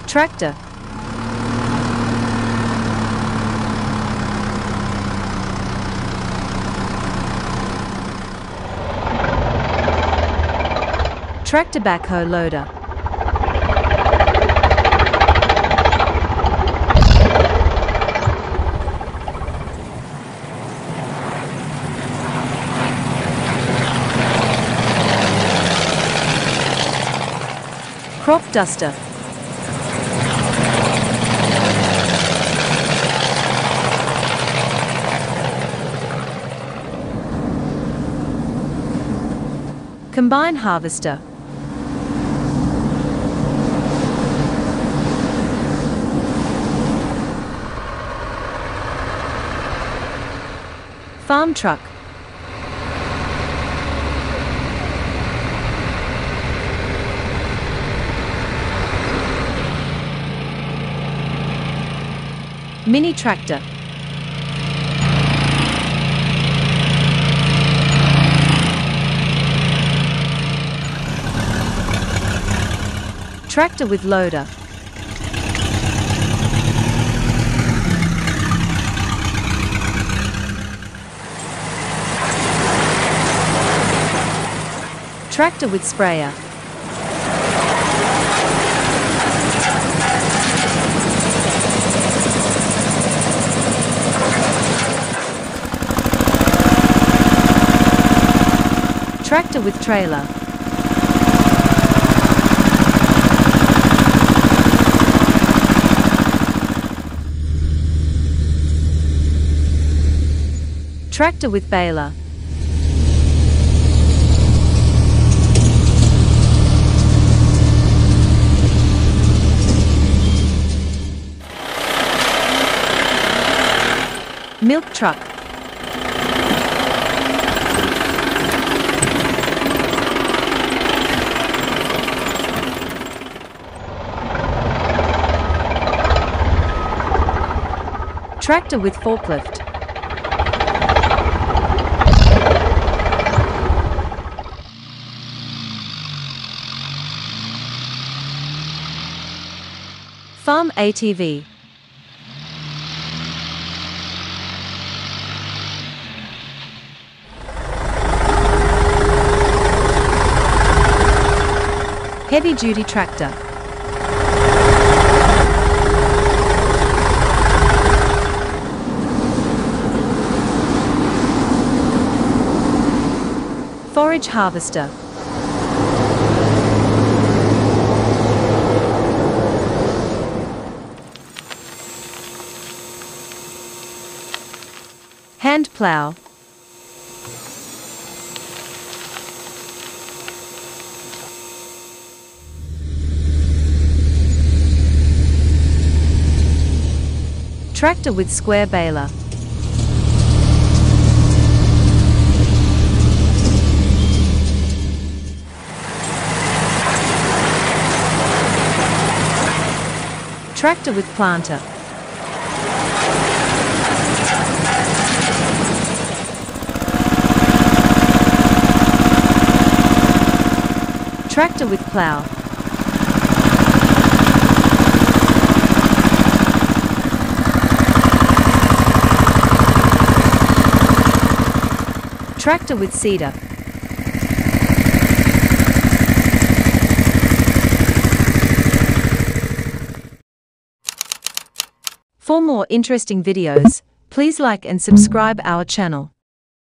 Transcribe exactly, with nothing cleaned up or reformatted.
Tractor. Tractor backhoe loader. Crop duster. Combine harvester. Farm truck. Mini tractor. Tractor with loader. Tractor with sprayer. Tractor with trailer. Tractor with baler. Milk truck. Tractor with forklift. Farm A T V. Heavy-duty tractor. Forage harvester. Hand plow. Tractor with square baler. Tractor with planter. Tractor with plow. Tractor with seeder. For more interesting videos, please like and subscribe our channel.